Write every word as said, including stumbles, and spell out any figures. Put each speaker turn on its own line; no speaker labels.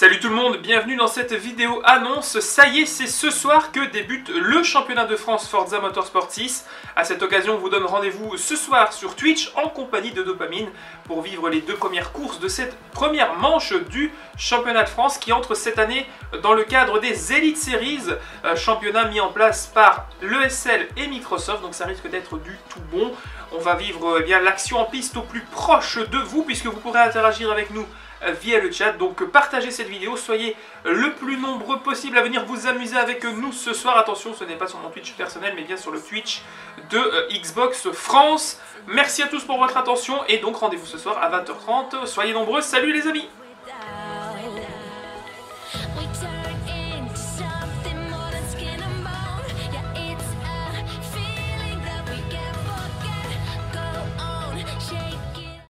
Salut tout le monde, bienvenue dans cette vidéo annonce. Ça y est, c'est ce soir que débute le championnat de France Forza Motorsport six. À cette occasion, on vous donne rendez-vous ce soir sur Twitch en compagnie de Dopamine pour vivre les deux premières courses de cette première manche du championnat de France qui entre cette année dans le cadre des Elite Series, euh, championnat mis en place par l'E S L et Microsoft, donc ça risque d'être du tout bon. On va vivre eh bien l'action en piste au plus proche de vous puisque vous pourrez interagir avec nous via le chat, donc partagez cette vidéo, soyez le plus nombreux possible à venir vous amuser avec nous ce soir. Attention, ce n'est pas sur mon Twitch personnel mais bien sur le Twitch de euh, Xbox France. Merci à tous pour votre attention et donc rendez-vous ce soir à vingt heures trente, soyez nombreux, salut les amis.